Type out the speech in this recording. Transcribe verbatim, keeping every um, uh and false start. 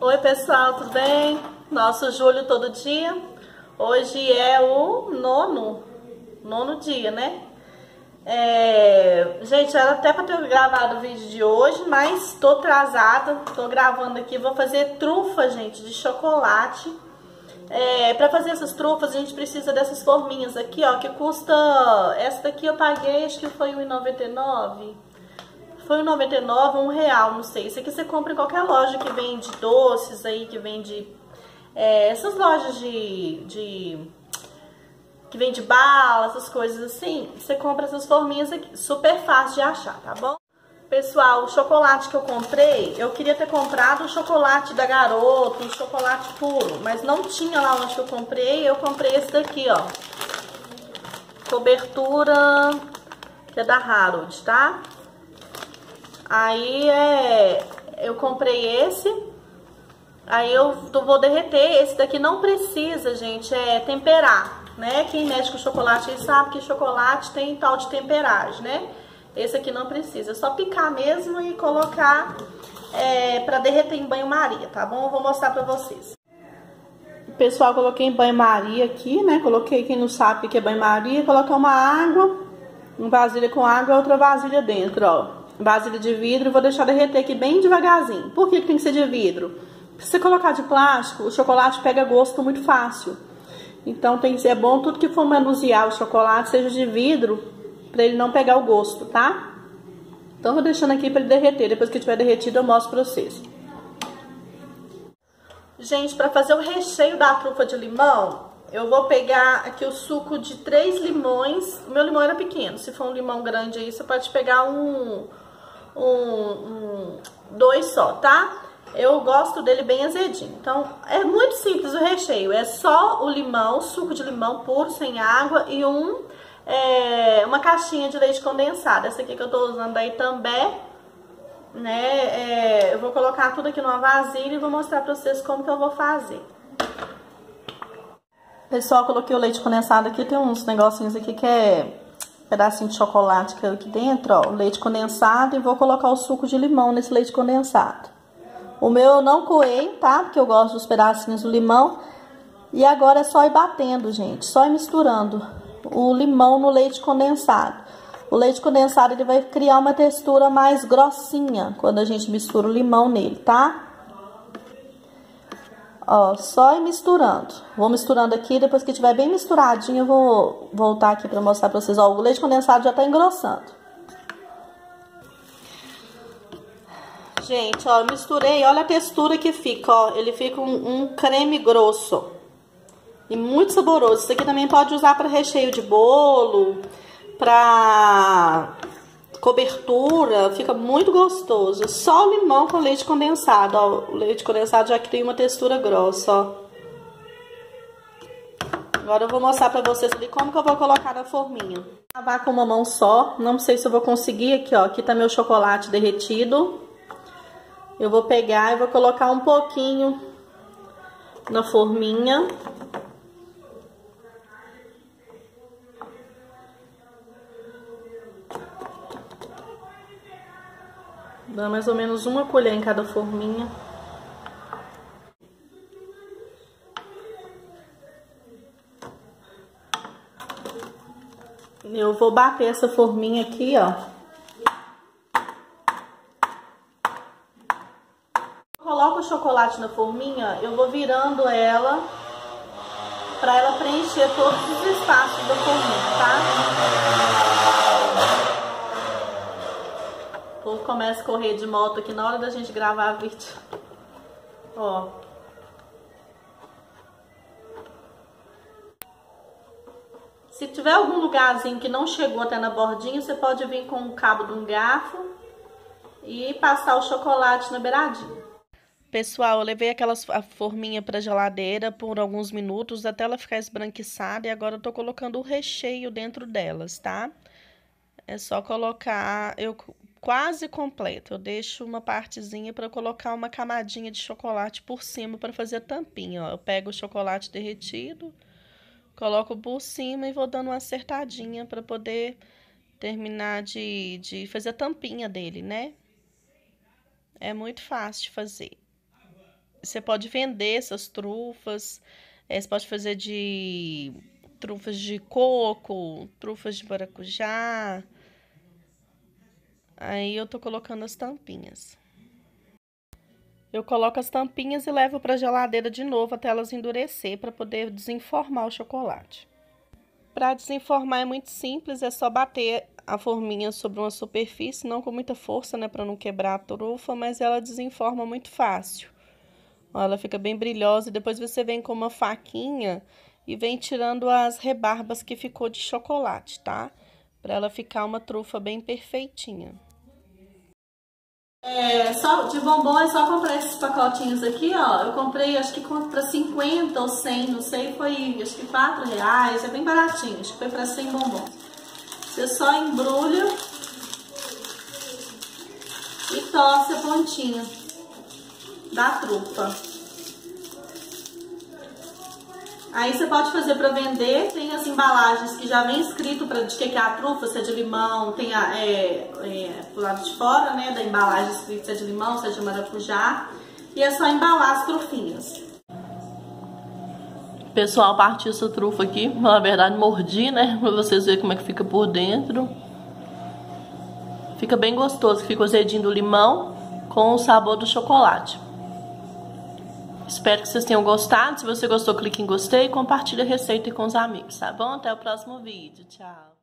Oi pessoal, tudo bem? Nosso Júlio todo dia. Hoje é o nono, nono dia, né? É... Gente, era até pra ter gravado o vídeo de hoje, mas tô atrasada. Tô gravando aqui, vou fazer trufa, gente, de chocolate. É... Pra fazer essas trufas, a gente precisa dessas forminhas aqui, ó, que custa... Essa daqui eu paguei, acho que foi um real e noventa e nove centavos. Foi um real e noventa e nove centavos, um real, não sei. Isso aqui você compra em qualquer loja que vende doces aí, que vende... É, essas lojas de, de... que vende bala, essas coisas assim. Você compra essas forminhas aqui. Super fácil de achar, tá bom? Pessoal, o chocolate que eu comprei, eu queria ter comprado o chocolate da Garoto, o chocolate puro. Mas não tinha lá onde eu comprei. Eu comprei esse daqui, ó. Cobertura, que é da Harold, tá? Aí é, eu comprei esse, aí eu vou derreter. Esse daqui não precisa, gente, é temperar, né? Quem mexe com chocolate aí sabe que chocolate tem tal de temperagem, né? Esse aqui não precisa, é só picar mesmo e colocar é, pra derreter em banho-maria, tá bom? Eu vou mostrar pra vocês. Pessoal, coloquei em banho-maria aqui, né? Coloquei, quem não sabe o que é banho-maria, colocar uma água, uma vasilha com água e outra vasilha dentro, ó. Vasilha de vidro, vou deixar derreter aqui bem devagarzinho. Por que que tem que ser de vidro? Se você colocar de plástico, o chocolate pega gosto muito fácil. Então tem que ser, é bom tudo que for manusear o chocolate seja de vidro, para ele não pegar o gosto, tá? Então vou deixando aqui para ele derreter. Depois que tiver derretido eu mostro para vocês. Gente, para fazer o recheio da trufa de limão, eu vou pegar aqui o suco de três limões. O meu limão era pequeno, se for um limão grande aí, você pode pegar um, um, um dois só, tá? Eu gosto dele bem azedinho. Então, é muito simples o recheio. É só o limão, suco de limão puro, sem água, e um, é, uma caixinha de leite condensado. Essa aqui que eu tô usando daí também, né? É, eu vou colocar tudo aqui numa vasilha e vou mostrar pra vocês como que eu vou fazer. Pessoal, coloquei o leite condensado aqui, tem uns negocinhos aqui que é pedacinho de chocolate que é aqui dentro, ó, o leite condensado, e vou colocar o suco de limão nesse leite condensado. O meu eu não coei, tá? Porque eu gosto dos pedacinhos do limão. E agora é só ir batendo, gente, só ir misturando o limão no leite condensado. O leite condensado ele vai criar uma textura mais grossinha quando a gente mistura o limão nele, tá? Ó, só ir misturando. Vou misturando aqui, depois que tiver bem misturadinho, eu vou voltar aqui pra mostrar pra vocês. Ó, o leite condensado já tá engrossando. Gente, ó, eu misturei, olha a textura que fica, ó. Ele fica um, um creme grosso e muito saboroso. Isso aqui também pode usar pra recheio de bolo, pra cobertura, fica muito gostoso. Só o limão com leite condensado, ó. O leite condensado já cria uma textura grossa, ó. Agora eu vou mostrar pra vocês ali como que eu vou colocar na forminha. Vou lavar com uma mão só, não sei se eu vou conseguir aqui, ó. Aqui tá meu chocolate derretido. Eu vou pegar e vou colocar um pouquinho na forminha. Dá mais ou menos uma colher em cada forminha. Eu vou bater essa forminha aqui, ó. Coloco o chocolate na forminha, eu vou virando ela pra ela preencher todos os espaços da forminha, tá? O povo começa a correr de moto aqui na hora da gente gravar vídeo. Ó. Se tiver algum lugarzinho que não chegou até na bordinha, você pode vir com o cabo de um garfo e passar o chocolate na beiradinha. Pessoal, eu levei aquela forminha pra geladeira por alguns minutos até ela ficar esbranquiçada, e agora eu tô colocando o recheio dentro delas, tá? É só colocar, eu quase completo, eu deixo uma partezinha pra colocar uma camadinha de chocolate por cima pra fazer a tampinha, ó. Eu pego o chocolate derretido, coloco por cima e vou dando uma acertadinha pra poder terminar de, de fazer a tampinha dele, né? É muito fácil de fazer. você pode vender essas trufas. É, você pode fazer de trufas de coco, trufas de maracujá. Aí eu tô colocando as tampinhas. Eu coloco as tampinhas e levo para a geladeira de novo até elas endurecer para poder desenformar o chocolate. Para desenformar é muito simples, é só bater a forminha sobre uma superfície, não com muita força, né, para não quebrar a trufa, mas ela desenforma muito fácil. Ó, ela fica bem brilhosa e depois você vem com uma faquinha e vem tirando as rebarbas que ficou de chocolate, tá? Para ela ficar uma trufa bem perfeitinha. É, só, de bombom é só comprar esses pacotinhos aqui, ó. Eu comprei, acho que para cinquenta ou cem, não sei, foi acho que quatro reais. É bem baratinho, acho que foi para cem bombons. Você só embrulha e torce a pontinha da trufa. Aí você pode fazer para vender, tem as embalagens que já vem escrito para de que é a trufa, se é de limão, tem a, é, é, pro lado de fora, né, da embalagem escrito se é de limão, se é de maracujá, e é só embalar as trufinhas. Pessoal, parti essa trufa aqui, na verdade mordi, né, para vocês verem como é que fica por dentro. Fica bem gostoso, fica o azedinho do limão com o sabor do chocolate. Espero que vocês tenham gostado. Se você gostou, clique em gostei e compartilhe a receita com os amigos, tá bom? Até o próximo vídeo. Tchau!